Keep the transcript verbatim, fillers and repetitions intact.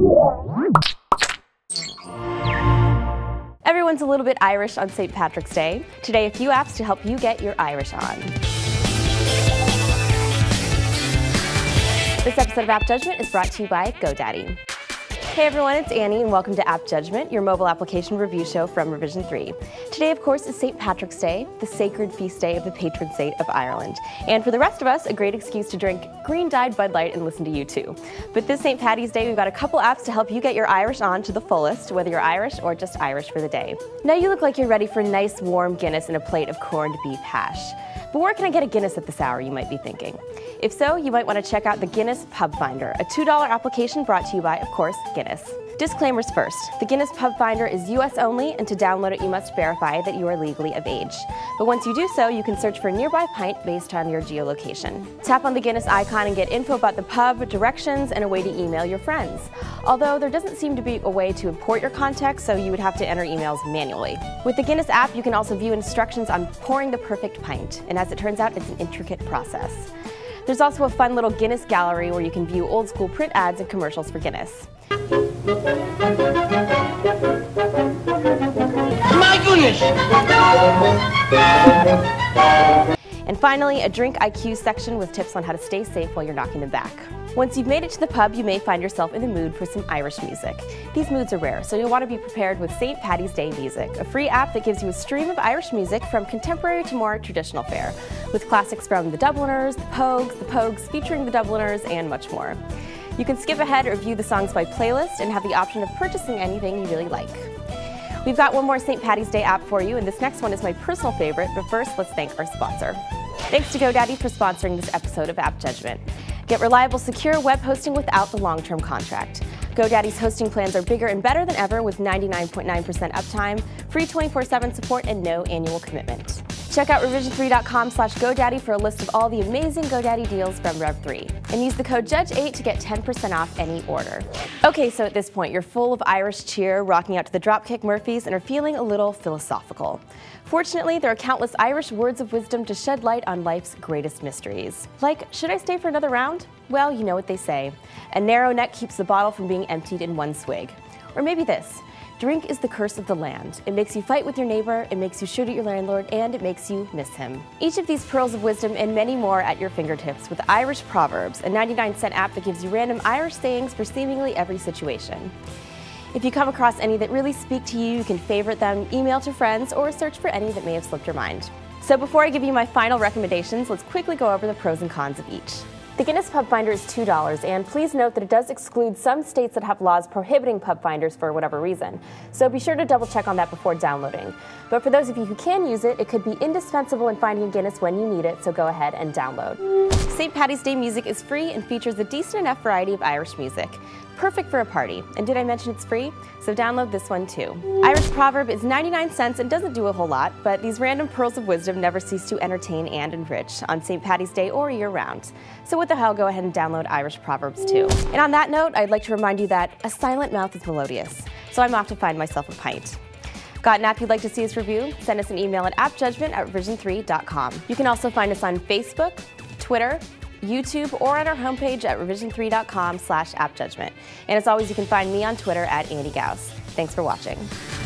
Everyone's a little bit Irish on Saint Patrick's Day. Today, a few apps to help you get your Irish on. This episode of App Judgment is brought to you by GoDaddy. Hey everyone, it's Annie and welcome to App Judgment, your mobile application review show from Revision three. Today, of course, is Saint Patrick's Day, the sacred feast day of the patron saint of Ireland. And for the rest of us, a great excuse to drink green-dyed Bud Light and listen to U two. But this Saint Patty's Day, we've got a couple apps to help you get your Irish on to the fullest, whether you're Irish or just Irish for the day. Now you look like you're ready for a nice warm Guinness and a plate of corned beef hash. But where can I get a Guinness at this hour, you might be thinking? If so, you might want to check out the Guinness Pub Finder, a two dollar application brought to you by, of course, Guinness. Disclaimers first. The Guinness Pub Finder is U S only, and to download it, you must verify that you are legally of age. But once you do so, you can search for a nearby pint based on your geolocation. Tap on the Guinness icon and get info about the pub, directions, and a way to email your friends. Although there doesn't seem to be a way to import your contacts, so you would have to enter emails manually. With the Guinness app, you can also view instructions on pouring the perfect pint, and as it turns out, it's an intricate process. There's also a fun little Guinness gallery where you can view old school print ads and commercials for Guinness. My goodness! And finally, a Drink I Q section with tips on how to stay safe while you're knocking them back. Once you've made it to the pub, you may find yourself in the mood for some Irish music. These moods are rare, so you'll want to be prepared with Saint Patty's Day Music, a free app that gives you a stream of Irish music from contemporary to more traditional fare, with classics from the Dubliners, the Pogues, the Pogues featuring the Dubliners, and much more. You can skip ahead or view the songs by playlist and have the option of purchasing anything you really like. We've got one more Saint Patty's Day app for you, and this next one is my personal favorite, but first let's thank our sponsor. Thanks to GoDaddy for sponsoring this episode of App Judgment. Get reliable, secure web hosting without the long-term contract. GoDaddy's hosting plans are bigger and better than ever with ninety-nine point nine percent uptime, free twenty-four seven support, and no annual commitment. Check out revision three dot com slash GoDaddy for a list of all the amazing GoDaddy deals from Rev three. And use the code judge eight to get ten percent off any order. Okay, so at this point, you're full of Irish cheer, rocking out to the Dropkick Murphys, and are feeling a little philosophical. Fortunately, there are countless Irish words of wisdom to shed light on life's greatest mysteries. Like, should I stay for another round? Well, you know what they say. A narrow neck keeps the bottle from being emptied in one swig. Or maybe this. Drink is the curse of the land. It makes you fight with your neighbor, it makes you shoot at your landlord, and it makes you miss him. Each of these pearls of wisdom and many more at your fingertips with Irish Proverbs, a ninety-nine cent app that gives you random Irish sayings for seemingly every situation. If you come across any that really speak to you, you can favorite them, email to friends, or search for any that may have slipped your mind. So before I give you my final recommendations, let's quickly go over the pros and cons of each. The Guinness Pub Finder is two dollars, and please note that it does exclude some states that have laws prohibiting pub finders for whatever reason, so be sure to double check on that before downloading. But for those of you who can use it, it could be indispensable in finding a Guinness when you need it, so go ahead and download. Saint Patty's Day Music is free and features a decent enough variety of Irish music. Perfect for a party. And did I mention it's free? So download this one too. Irish Proverb is ninety-nine cents and doesn't do a whole lot, but these random pearls of wisdom never cease to entertain and enrich on Saint Patty's Day or year-round. So what the hell, go ahead and download Irish Proverbs too. And on that note, I'd like to remind you that a silent mouth is melodious, so I'm off to find myself a pint. Got an app you'd like to see us review? Send us an email at app judgment at revision three dot com. You can also find us on Facebook, Twitter, YouTube, or at our homepage at revision three dot com slash app judgment. And as always, you can find me on Twitter at Andy Gauss. Thanks for watching.